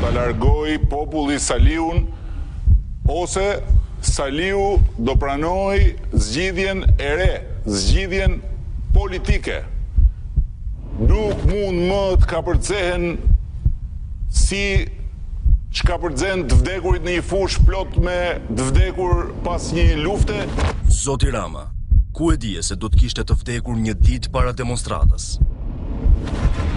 ta largoj populli Saliun, ose Saliu do pranoj zgjidhjen e re, zgjidhjen politike. Nuk mund më të kapërcehen si çka përcen të vdekurit në një fush plot me të vdekur pas një lufte. Zoti Rama, ku e dije se do të kishte të vdekur një ditë para demonstratës?